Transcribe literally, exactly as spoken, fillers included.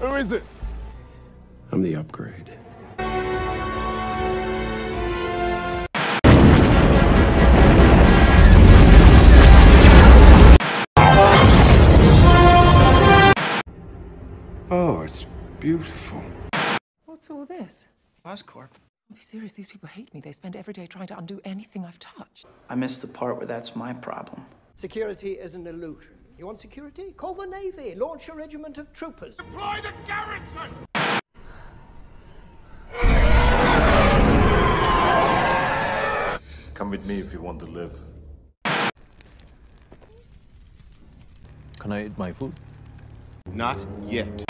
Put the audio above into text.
Who is it? I'm the upgrade. Oh, it's beautiful. What's all this? Oscorp. Be serious, these people hate me. They spend every day trying to undo anything I've touched. I missed the part where that's my problem. Security is an illusion. You want security? Call the Navy. Launch a regiment of troopers. Deploy the garrison! Come with me if you want to live. Can I eat my food? Not yet.